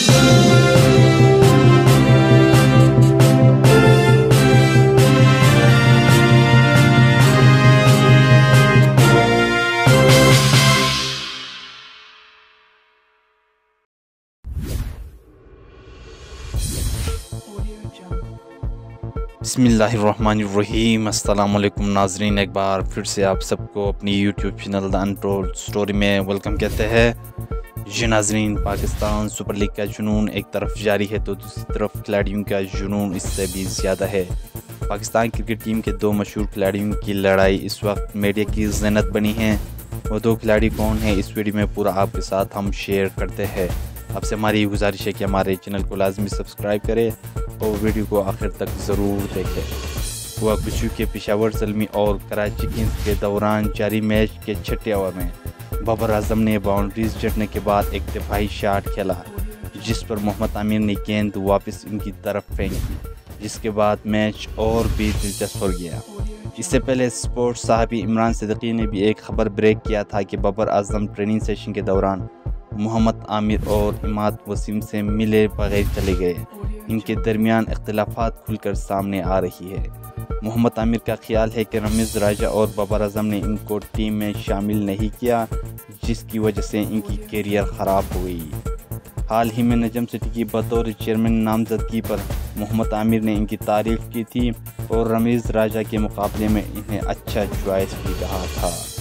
बिस्मिल्लाहिर्रहमानिर्रहीम। अस्सलाम वालेकुम नाजरीन, एक बार फिर से आप सबको अपनी YouTube channel the untold story में वेलकम कहते हैं। जी नाजरीन, पाकिस्तान सुपर लीग का जुनून एक तरफ जारी है तो दूसरी तरफ खिलाड़ियों का जुनून इससे भी ज़्यादा है। पाकिस्तान क्रिकेट टीम के दो मशहूर खिलाड़ियों की लड़ाई इस वक्त मीडिया की ज़ीनत बनी है। वो दो खिलाड़ी कौन है, इस वीडियो में पूरा आपके साथ हम शेयर करते हैं। आपसे हमारी गुजारिश है कि हमारे चैनल को लाजमी सब्सक्राइब करें और वीडियो को आखिर तक ज़रूर देखें। हुआ कुछ के पेशावर ज़ल्मी और कराची किंग्स के दौरान जारी मैच के छठे ओवर में बाबर आजम ने बाउंड्रीज जड़ने के बाद एक दिफाई शॉट खेला, जिस पर मोहम्मद आमिर ने गेंद वापस इनकी तरफ फेंकी, जिसके बाद मैच और भी दिलचस्प हो गया। इससे पहले स्पोर्ट्स साहबी इमरान सिद्दीकी ने भी एक खबर ब्रेक किया था कि बाबर आजम ट्रेनिंग सेशन के दौरान मोहम्मद आमिर और इमाद वसीम से मिले बगैर चले गए। इनके दरमियान इख्तिलाफात खुलकर सामने आ रही है। मोहम्मद आमिर का ख्याल है कि रमीज़ राजा और बाबर आजम ने इनको टीम में शामिल नहीं किया, जिसकी वजह से इनकी कैरियर ख़राब हो गई। हाल ही में नजम सिटी की बतौर चेयरमैन नामजदगी पर मोहम्मद आमिर ने इनकी तारीफ़ की थी और रमीज़ राजा के मुकाबले में इन्हें अच्छा चॉइस भी कहा था।